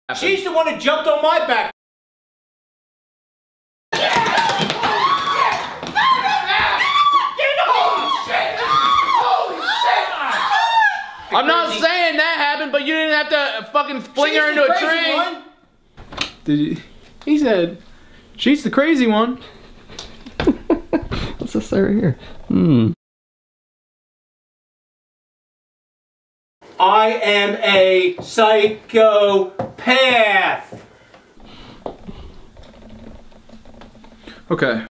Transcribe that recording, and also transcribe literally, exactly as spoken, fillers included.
She's the one that jumped on my back. I'm not saying that happened, but you didn't have to fucking fling She's her into the a crazy tree. one. Did you, he said, she's the crazy one. What's this right here? Hmm. I am a psychopath. Okay.